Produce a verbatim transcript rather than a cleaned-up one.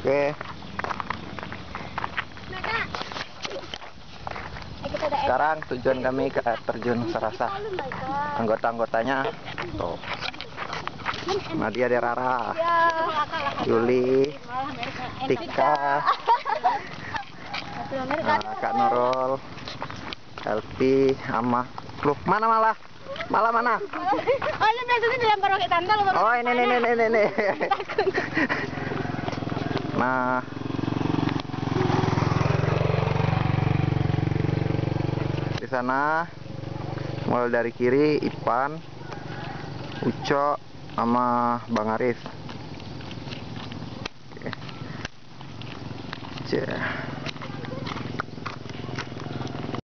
Oke. Sekarang tujuan kami ke air terjun Serasa. Anggota-anggotanya tuh. Nadia Derara, Yuli, Tika, nah, Kak Nurul, Elvi, Ama. Loh, mana malah? Malah mana? Oh, ini biasanya dilempar pakai tandal. Oh, ini ini ini ini. ini. Nah, di sana mulai dari kiri Ipan, Uco, sama Bang Arif. Oke. Okay.